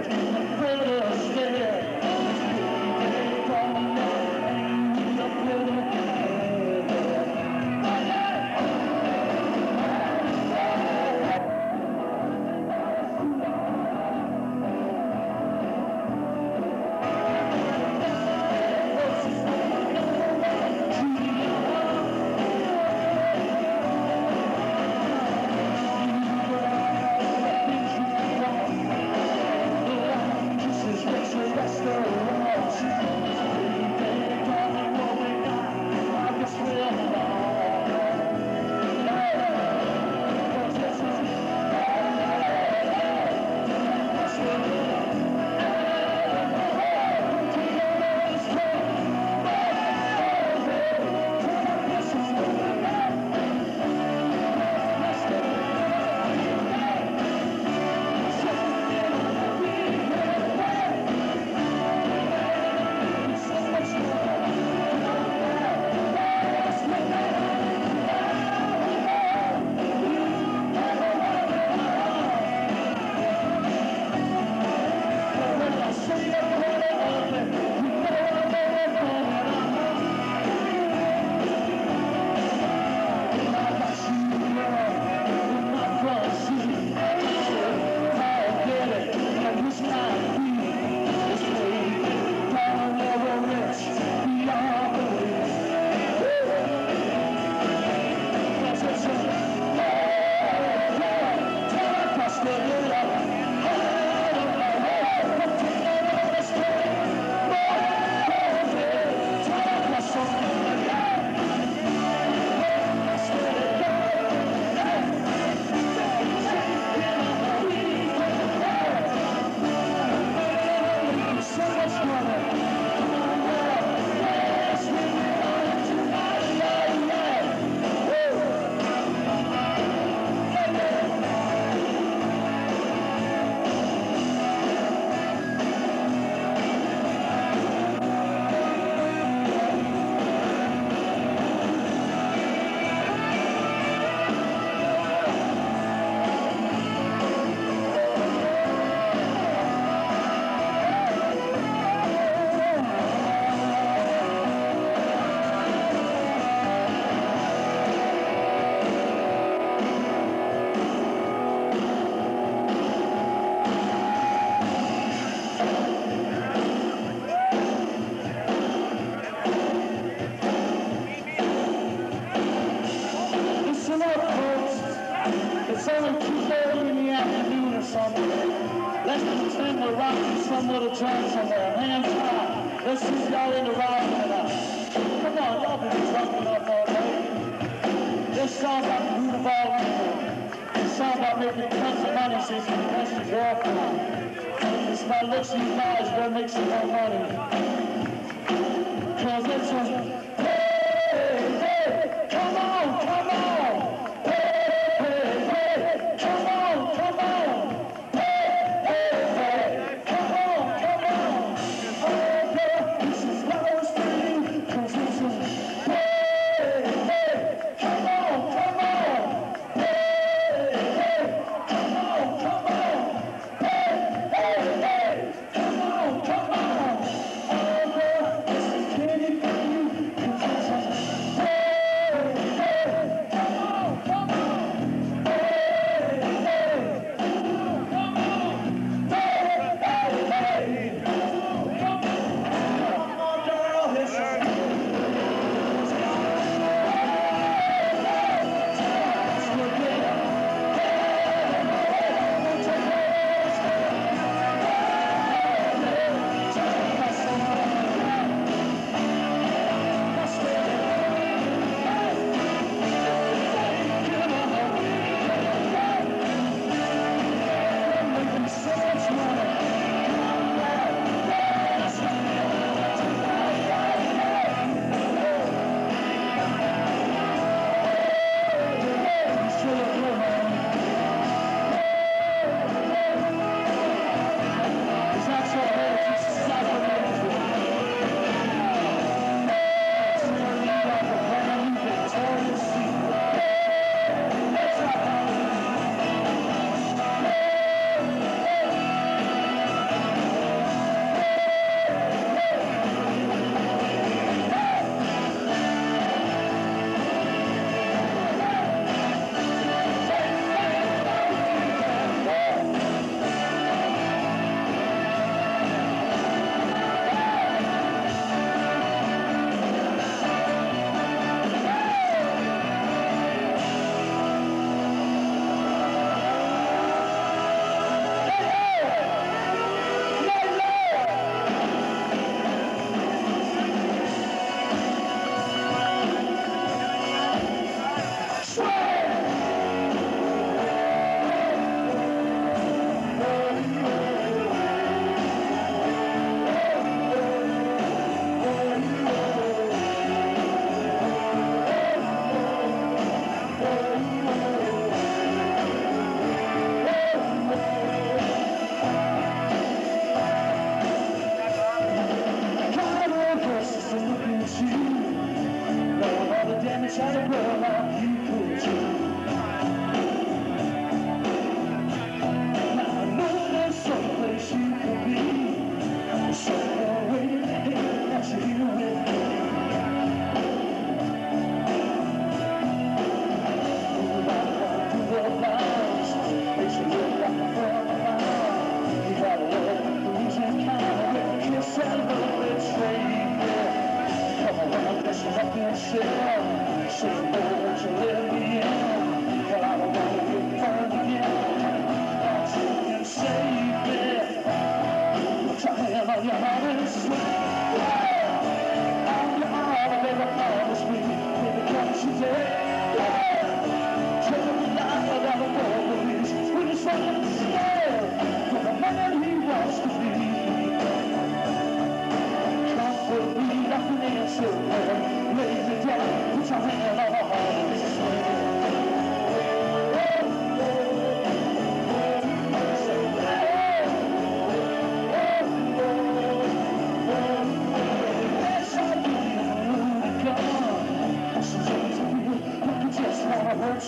Let's pretend we're rocking some little joint somewhere. Hands high. Let's see y'all in the ride tonight. Come on, y'all been drunk enough all day. This song about the root of all evil. This song about making tons of money so you can impress your girlfriend. It's about looks you guys go make some more money. Cause it's a hey, hey, come on, come on. Hey, hey, hey, come on, come on.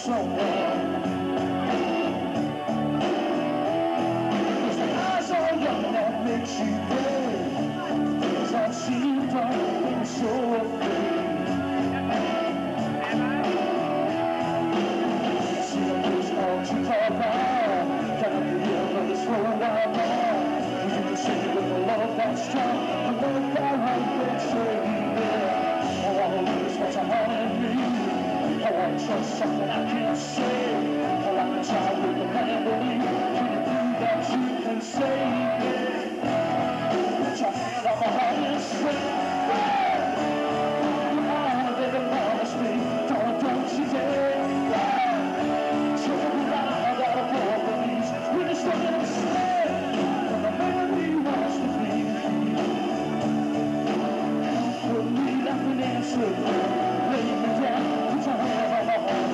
someone. Cause the eyes are young and that makes you brave. Things I've seen don't make me so afraid. See the place called too far down. Gotta be here for this whole wild ride. You can see with the love that's strong, the love that won't betray you. I wanna lose what's a heart in me. I wanna trust something I can't say. I like a child with a family. Can you prove that you can save me? Put your hand on my heart and say, oh, baby, promise me, don't you dare. Show me that I got a poor police. We just look at us stand. And the memory wants to be. Put me like an answer. Lay me down. Put your hand on my heart.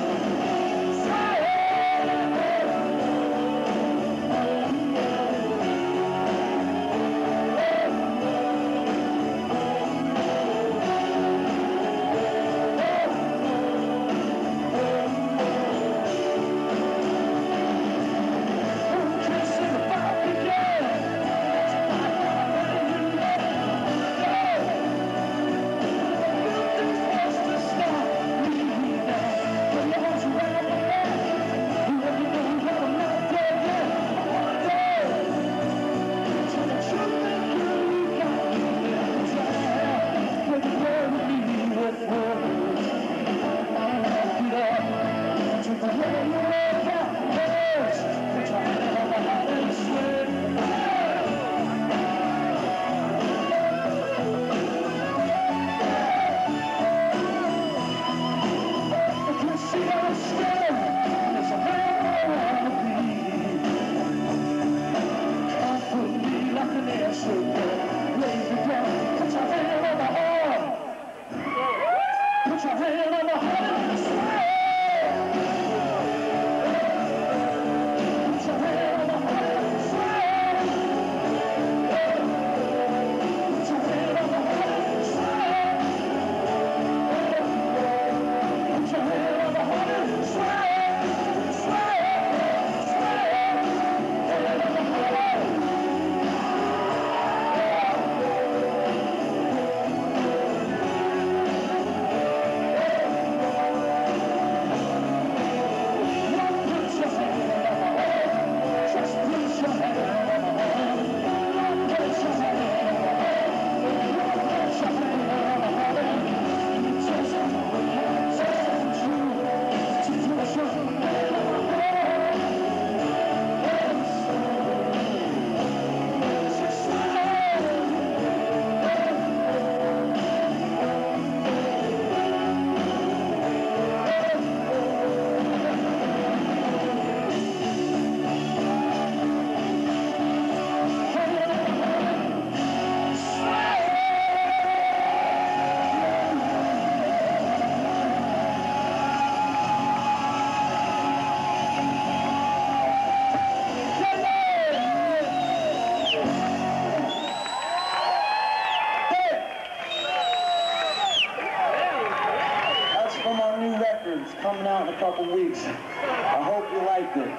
Coming out in a couple weeks. I hope you liked it.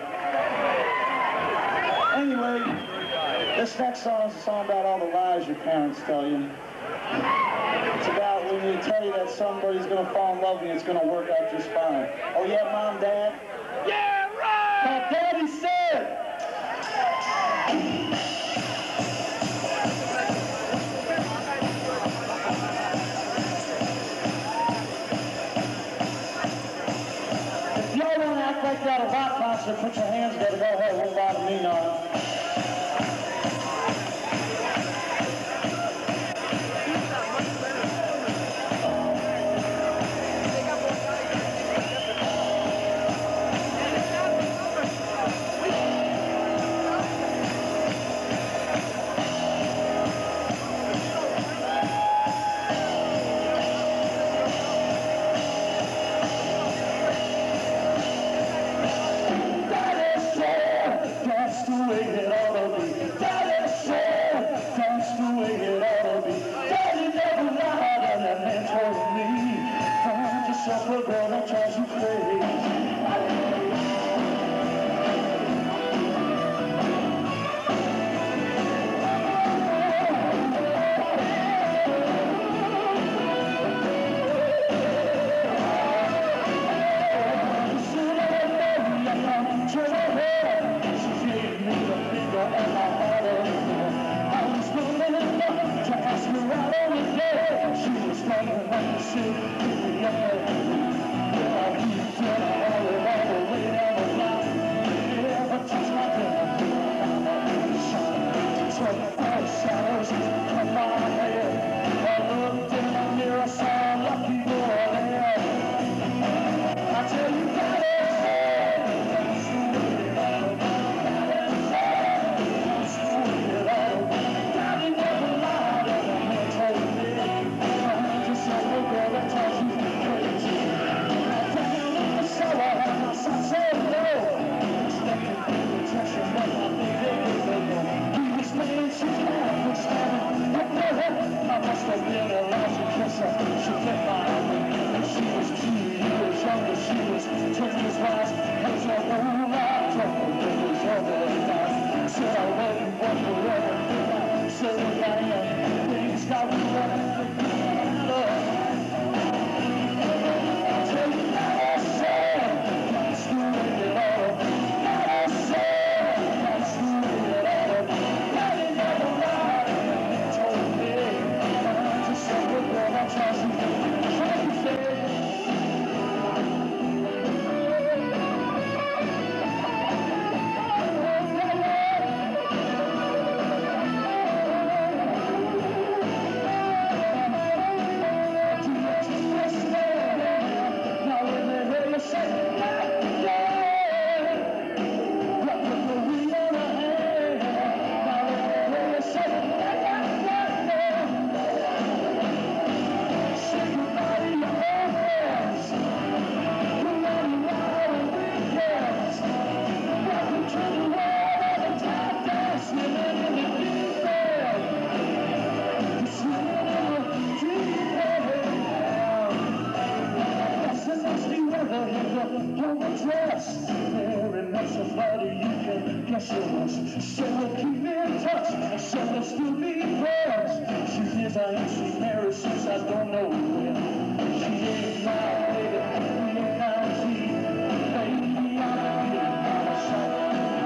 Anyway, this next song is a song about all the lies your parents tell you. It's about when they tell you that somebody's going to fall in love with you, it's going to work out just fine. Oh yeah, Mom, Dad? Yeah, right! My daddy said! Like that a rock concert, put your hands together, go ahead, won't bother me none. That's the way that Yes, it was. She said we'll keep in touch. I said we'll still be friends. She hears I ain't seen Mary since I don't know when. She ain't my baby, we ain't 19. Baby, I'm a sight.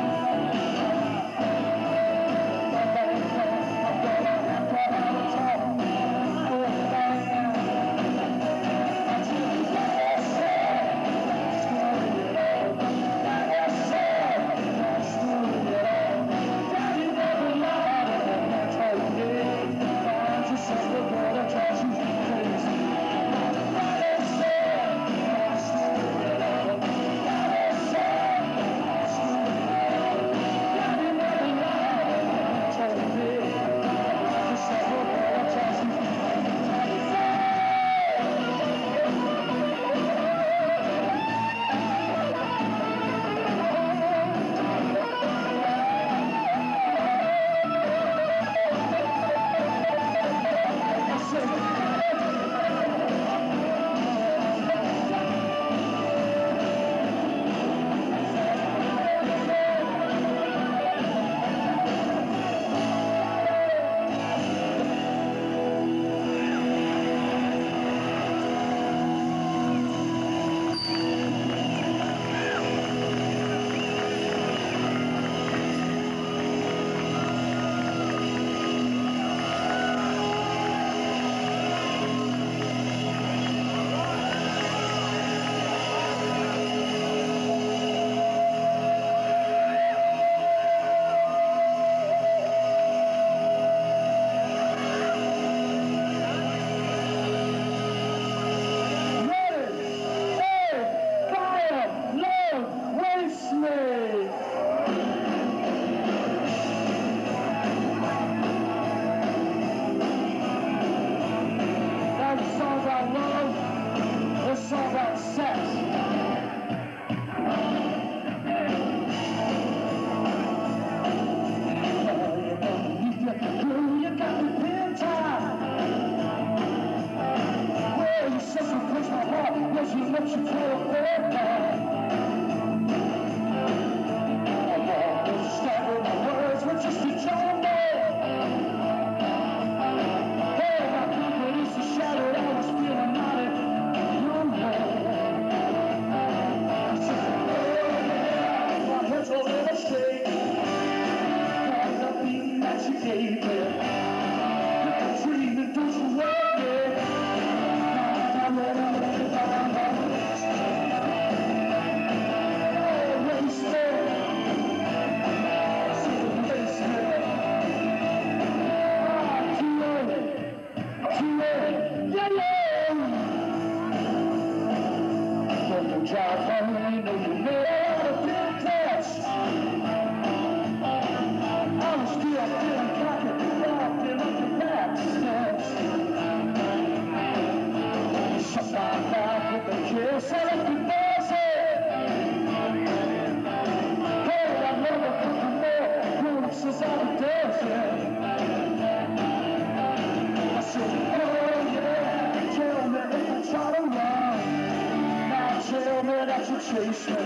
Chase me.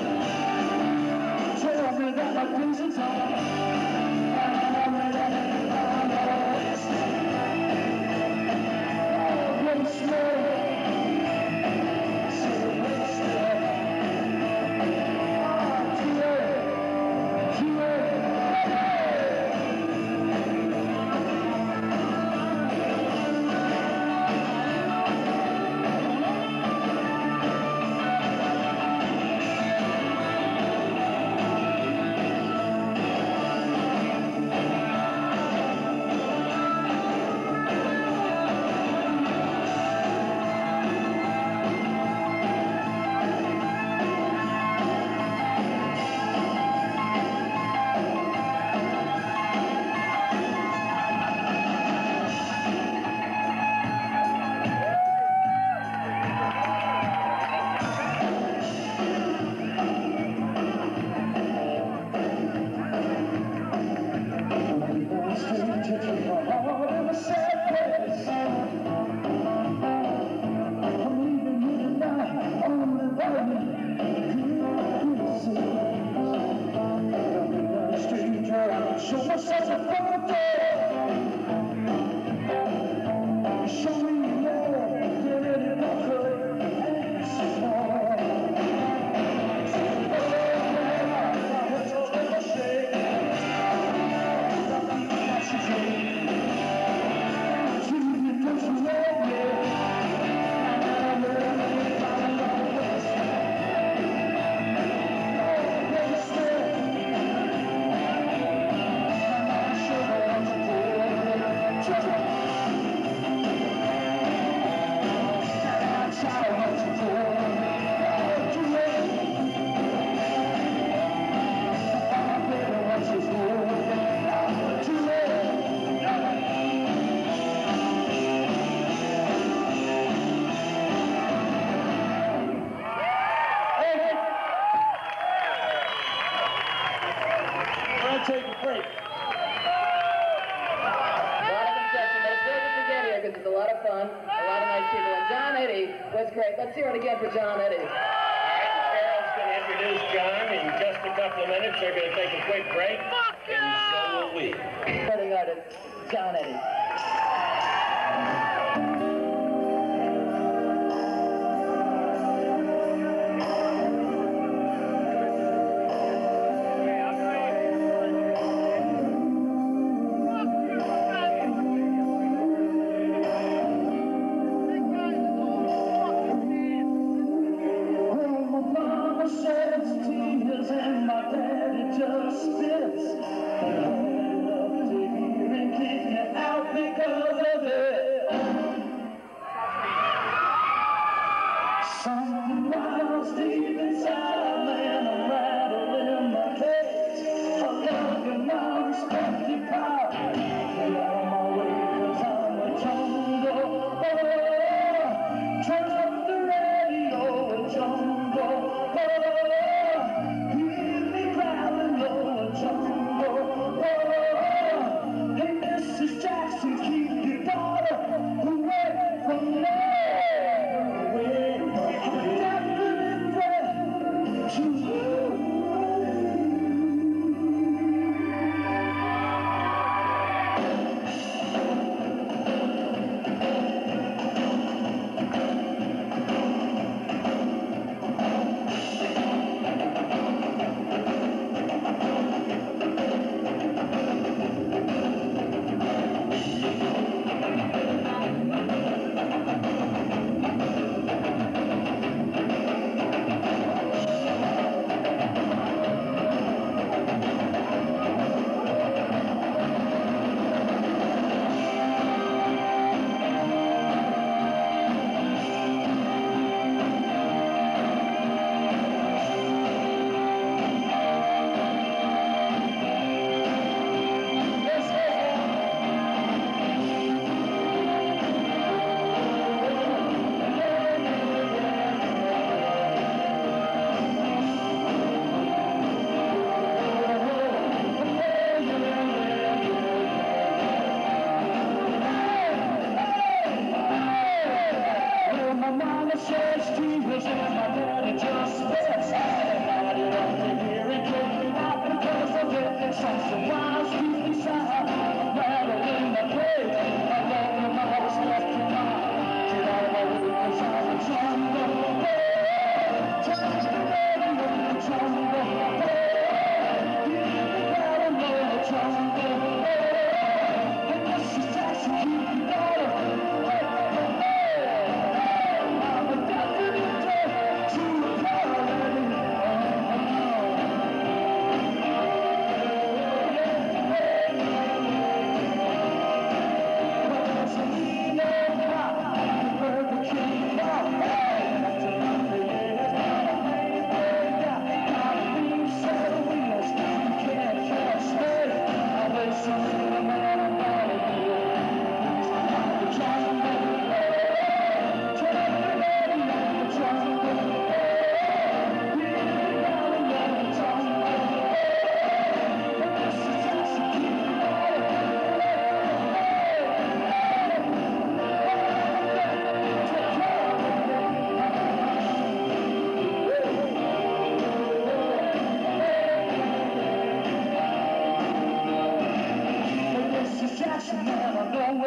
Tell me that my vision's such a birthday. Show me love, dirty bucket, and small. Take a break. A lot of concession. It's good to get here because it's a lot of fun, a lot of nice people. And John Eddie was great. Let's hear it again for John Eddie. All right, Carol's going to introduce John in just a couple of minutes. They're going to take a quick break, and so will we. Starting artist, John Eddie. And my daddy just spits. I love to hear and kick you out because of it. Something wild deep inside, man, I'm rattling my cage. I love your mom, respect your power. Get out of my way, cause I'm a jungle. Oh, turn up the radio, a jungle. Oh,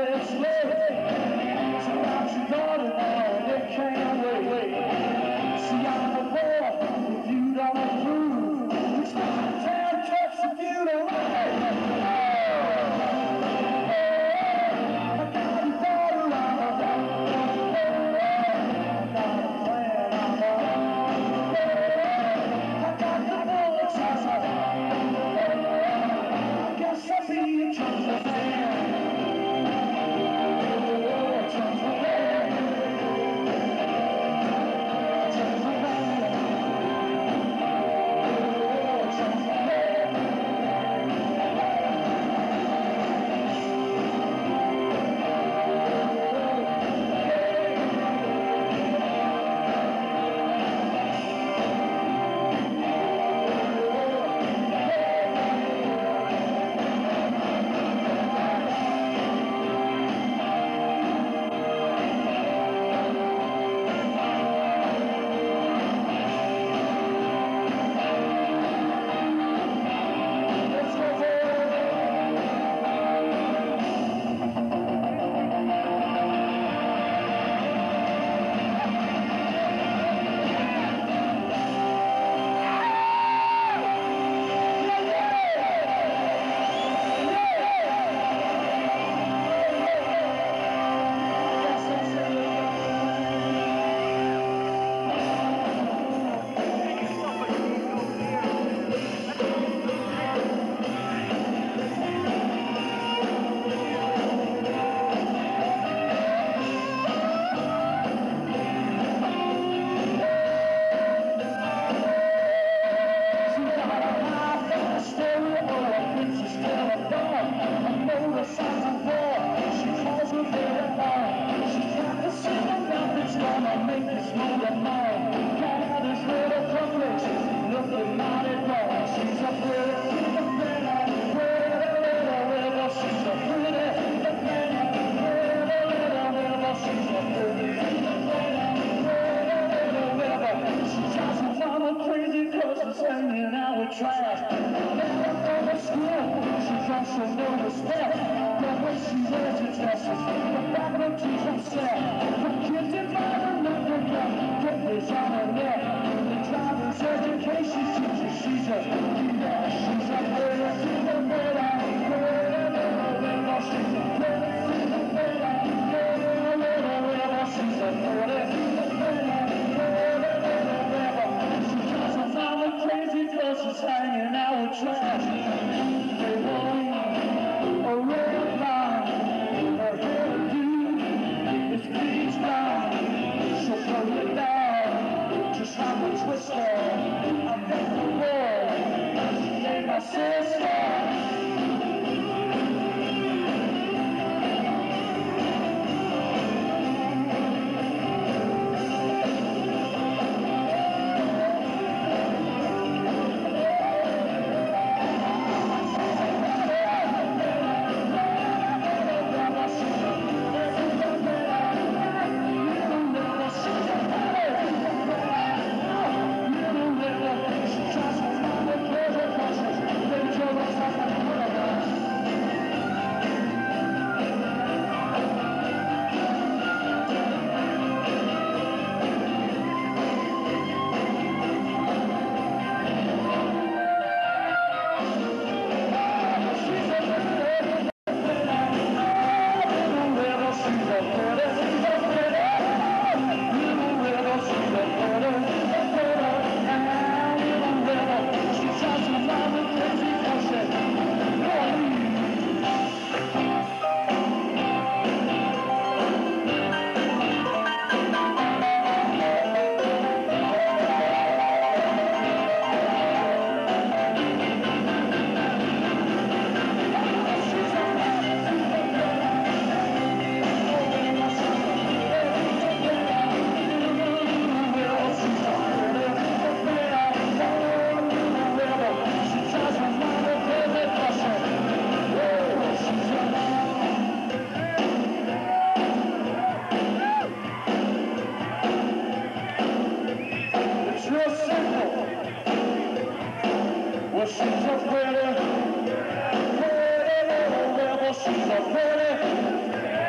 She's a pretty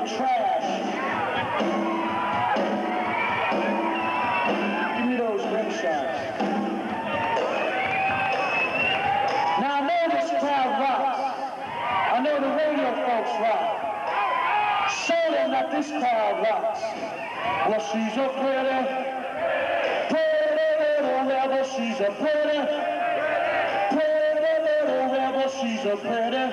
with trash. Give me those rim shots. Now I know this crowd rocks. I know the radio folks rock. Show them that this crowd rocks. Well, she's a pretty little rebel. She's a pretty little rebel. She's a pretty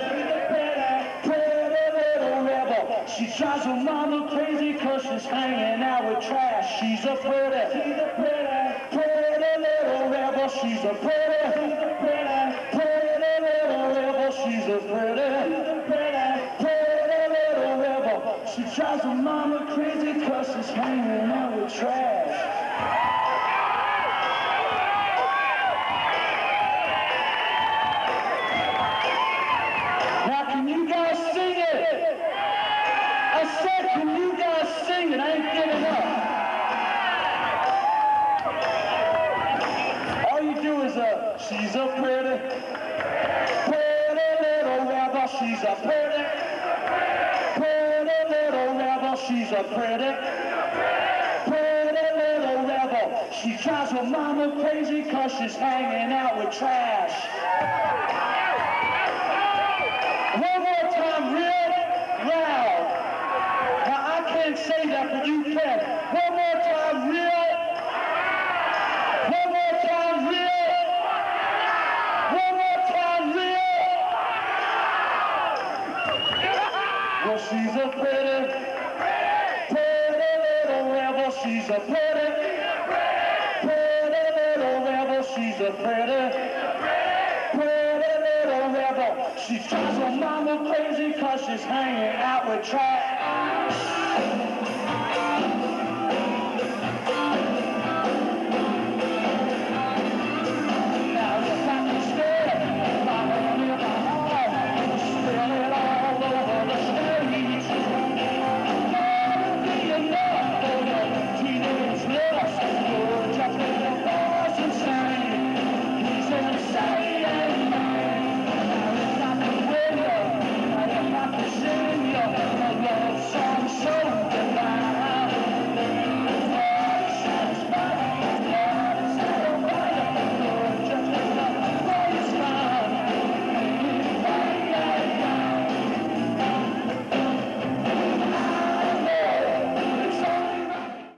little rebel. She drives her mama crazy 'cause she's hanging out with trash. She's a pretty little rebel. She's a pretty little rebel. She's a pretty little rebel. She drives her mama crazy 'cause she's hanging out with trash. Now can you guys sing it? I said, can you guys sing it? I ain't giving up. All you do is she's a pretty little rebel. She's a pretty little rebel. She's a pretty little rebel. She drives her mama crazy 'cause she's hanging out with trash. One more time, real loud. Now I can't say that, but you can. One more time, real. One more time, real. One more time, real. Well, she's a pretty little rebel. She's a pretty little rebel. She's a pretty little rebel. She drives her mama crazy 'cause she's hanging out with trash.